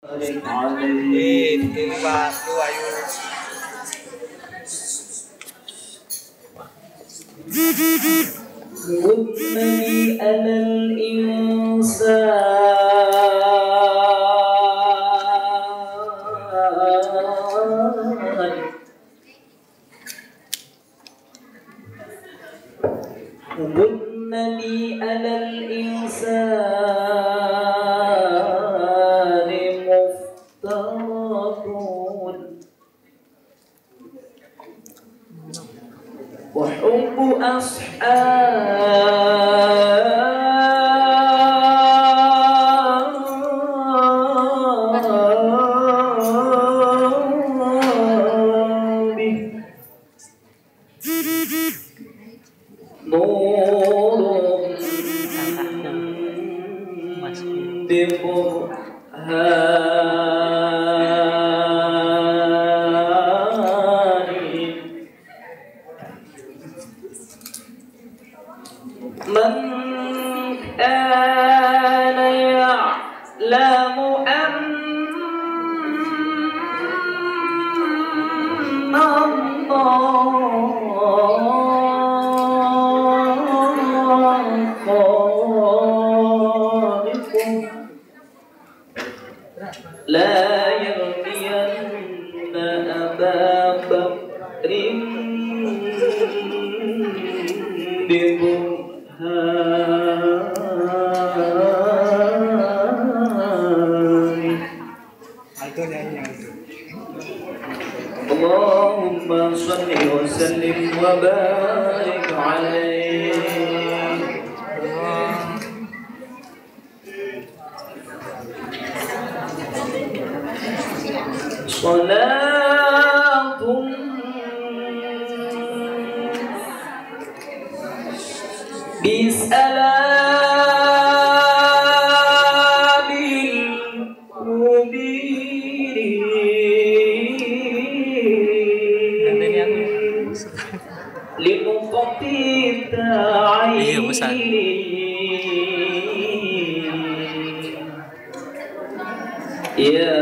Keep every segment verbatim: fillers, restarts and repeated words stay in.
Eh, ini Pak, lu ayo. Mutmani alal insan Mutmani alal insan muftaratun wa hubbu ashabi nurun biburhani man kana ya'lamu anna Allah khaliqun la yarmiyanna Aba Bakrin biburhani. Itu nyanyi itu. Allahumma salli wa sallim wa barik alaihi. Salatun bisalabil mubin limuqati ta'ini ya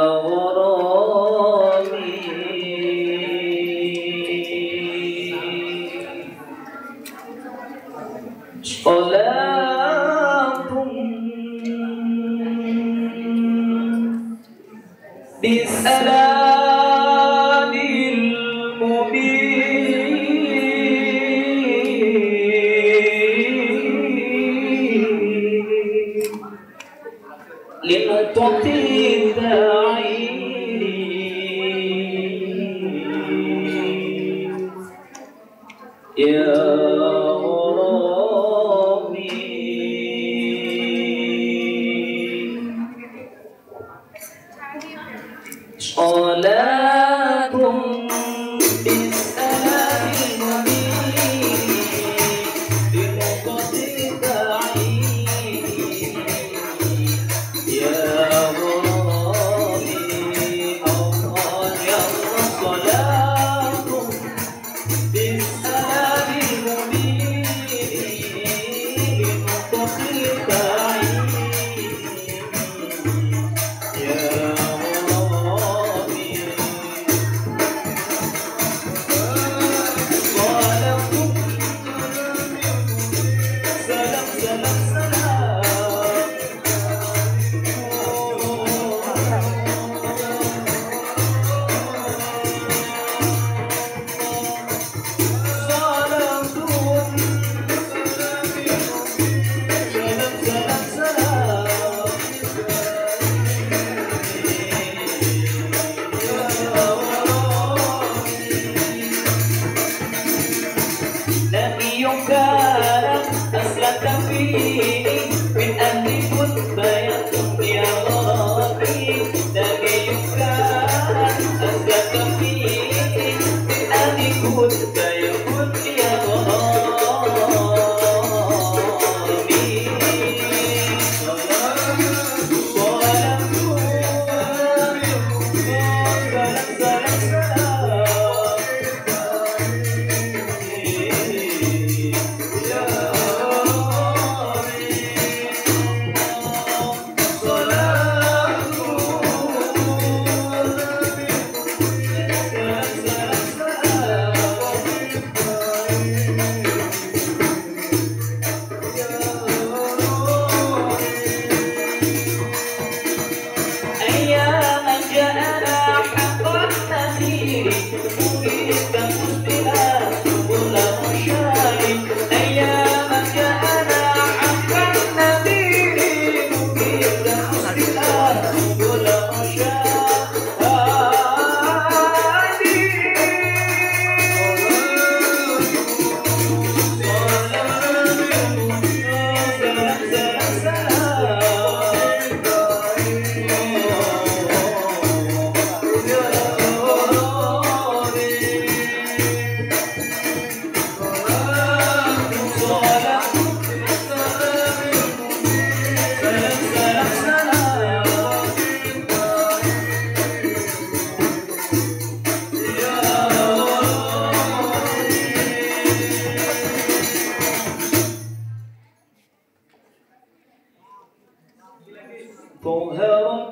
Salatun bisalamil mubin linutati ta'ini ya Salatun bisalamil mubin bimuqati ta'ini ya Rabbi Allah ya salatun bisalamil mubin bimuqati ta'ini ya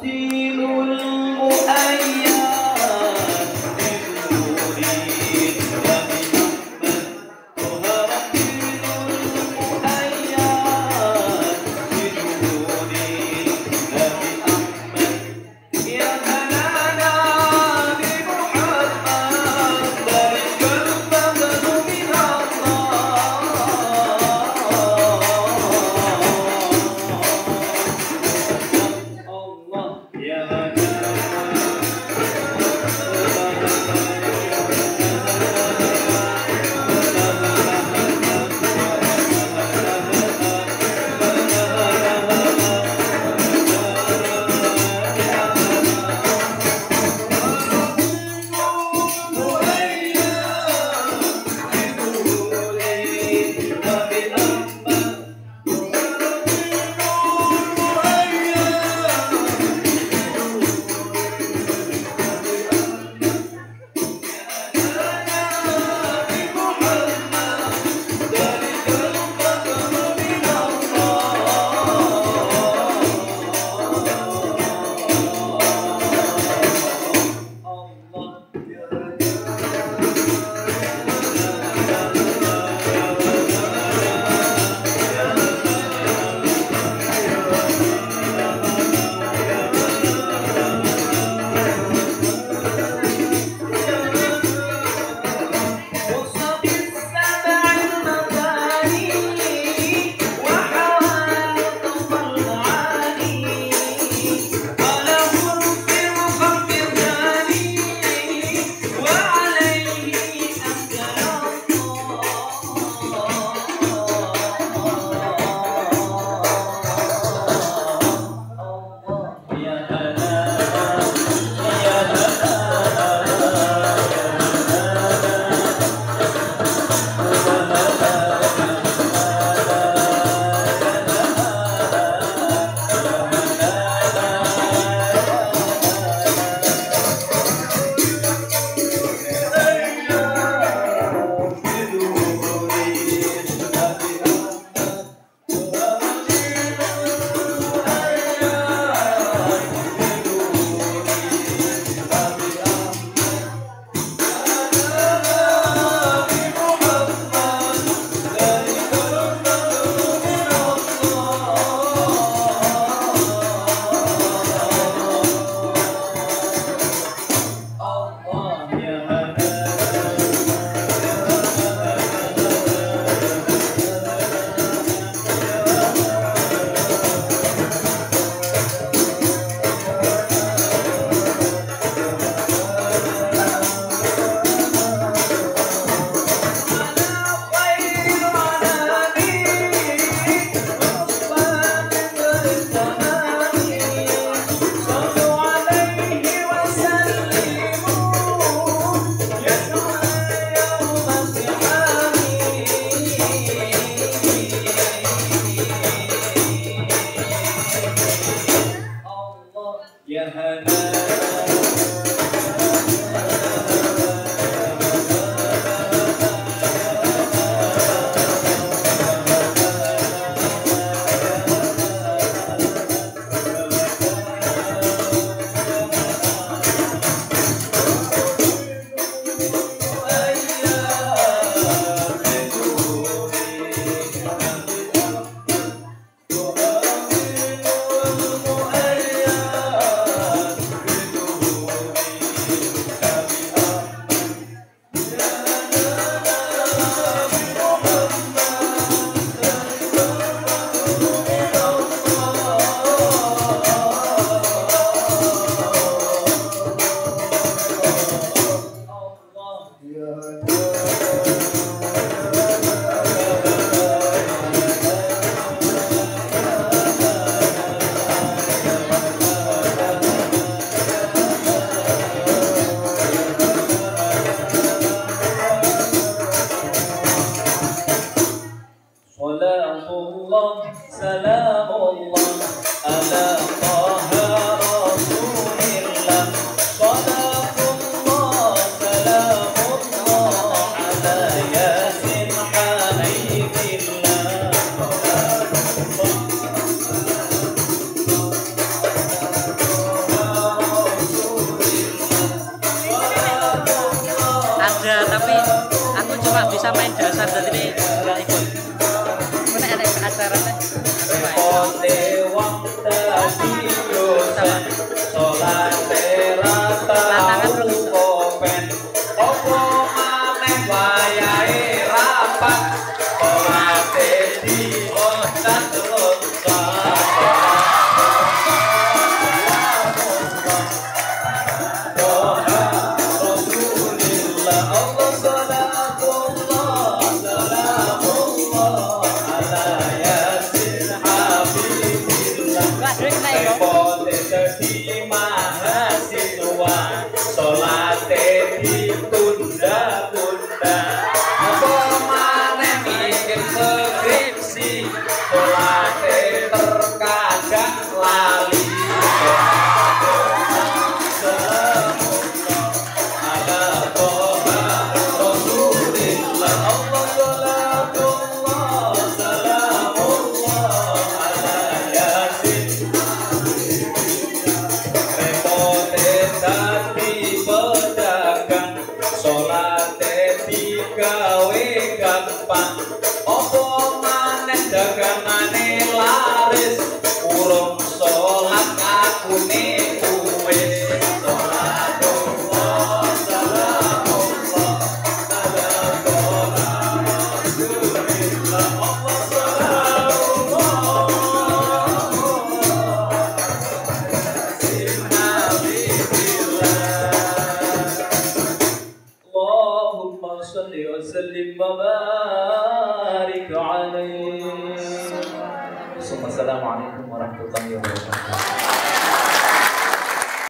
ورتيل المؤيد بالنور bisa main dasar jadi ini nggak ikut. Mana ada acara teh? Repote wong tadi dosa sholat terata kopen opo maneh wayahe rapat sholat di otak dosa Rasulillah Allah salatullah salamullah ala yasin habibillah repote dadi mahasiswa sholate ditunda-tunda apa maneh mikir skripsi sholate terkadang lali gawe gampang opo maneh dagangane laris urung salat ngakune wis salatullah salamullah ala rasulillah Allah salamullah Allahumma shalli wa sallim wa barik alaihi. Assalamualaikum warahmatullahi wabarakatuh.